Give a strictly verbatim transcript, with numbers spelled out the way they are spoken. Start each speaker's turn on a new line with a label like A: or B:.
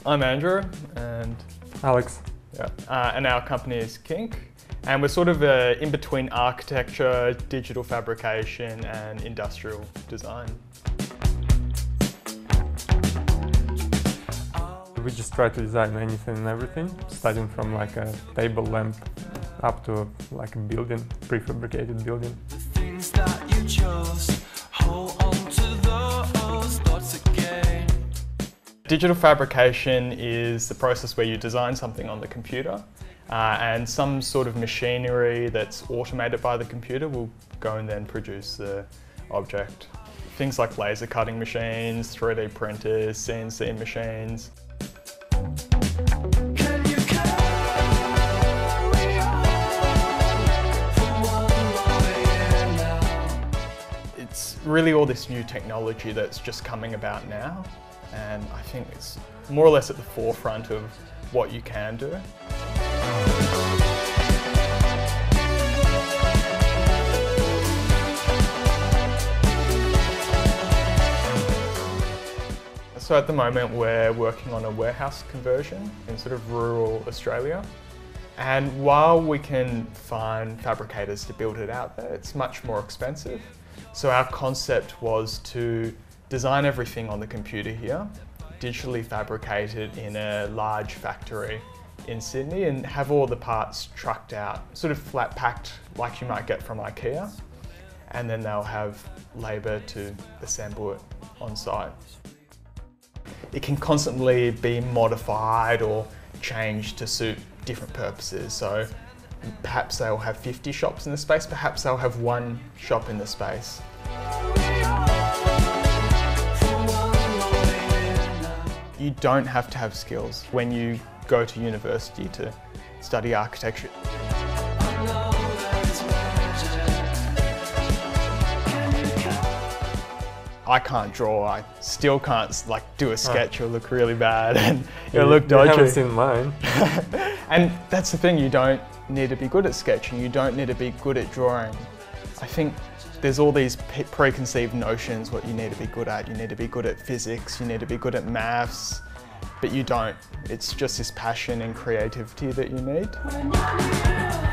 A: I'm Andrew, and
B: Alex.
A: Yeah, uh, and our company is Kink, and we're sort of uh, in between architecture, digital fabrication, and industrial design.
B: We just try to design anything and everything, starting from like a table lamp up to like a building, prefabricated building.
C: The things that you chose, hold on to those thoughts again.
A: Digital fabrication is the process where you design something on the computer, uh, and some sort of machinery that's automated by the computer will go and then produce the object. Things like laser cutting machines, three D printers, C N C machines. It's really all this new technology that's just coming about now, and I think it's more or less at the forefront of what you can do. So at the moment we're working on a warehouse conversion in sort of rural Australia. And while we can find fabricators to build it out there, it's much more expensive. So our concept was to design everything on the computer here, digitally fabricate it in a large factory in Sydney and have all the parts trucked out, sort of flat packed like you might get from IKEA. And then they'll have labour to assemble it on site. It can constantly be modified or changed to suit different purposes. So perhaps they'll have fifty shops in the space, perhaps they'll have one shop in the space. You don't have to have skills when you go to university to study architecture. I can't draw, I still can't like do a sketch or look really bad and it'll look dodgy.
B: You haven't seen mine.
A: And that's the thing, you don't need to be good at sketching, you don't need to be good at drawing. I think there's all these preconceived notions what you need to be good at. You need to be good at physics, you need to be good at maths, but you don't. It's just this passion and creativity that you need.